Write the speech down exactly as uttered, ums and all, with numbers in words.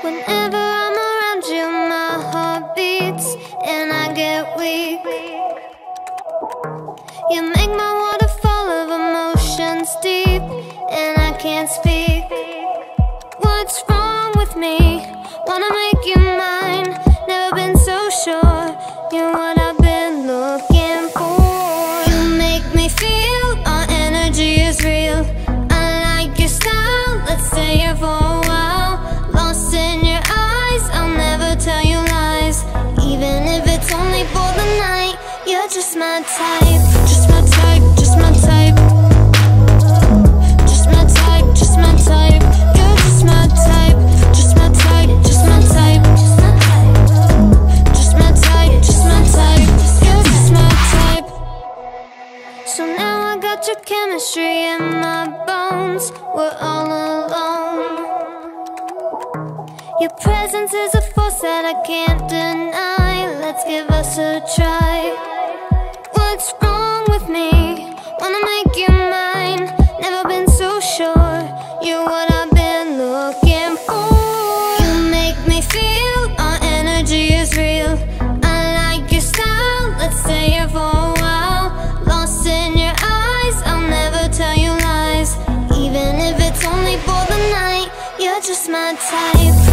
Whenever I'm around you, my heart beats and I get weak. You make my waterfall of emotions deep, and I can't speak. What's wrong with me? Wanna make you mine. Never been so sure. You're what I've been looking for. You make me feel our energy is real. I like your style, let's stay here for a while. Lost in your eyes, I'll never tell you lies. Even if it's only for the night, you're just my type. Just my type, just my type. Just my type, just my type. You're just my type. Just my type, just my type. Just my type, just my type. You're just my type. So now I got your chemistry in my bones. We're all alone. Your presence is a force that I can't deny. Let's give us a try. What's wrong with me? Wanna make you mine. Never been so sure. You're what I've been looking for. You make me feel our energy is real. I like your style, let's stay here for a while. Lost in your eyes, I'll never tell you lies. Even if it's only for the night, you're just my type.